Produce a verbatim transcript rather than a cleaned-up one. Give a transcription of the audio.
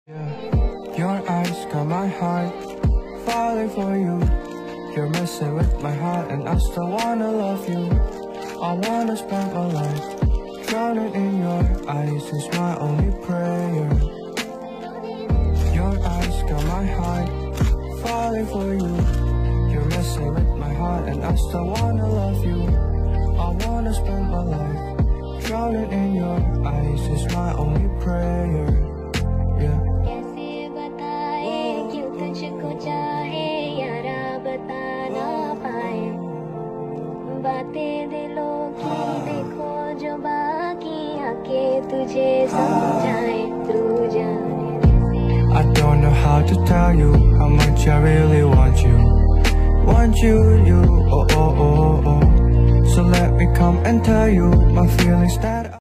Yeah, your eyes got my heart falling for you. You're messing with my heart and I still wanna love you. I wanna spend my life drowning in your eyes is my only prayer. Your eyes got my heart falling for you. You're messing with my heart and I still wanna love you. I wanna spend my life drowning in your eyes is my only prayer. Yeah. कैसे बताए क्यों तुझको चाहे यारा बता ना पाए बातें दिलों की देखो जो बाकी आके तुझे समझाए तू जाने I don't know how to tell you how much I really want you. Want you, you, oh, oh, oh, oh. So let me come and tell you my feelings that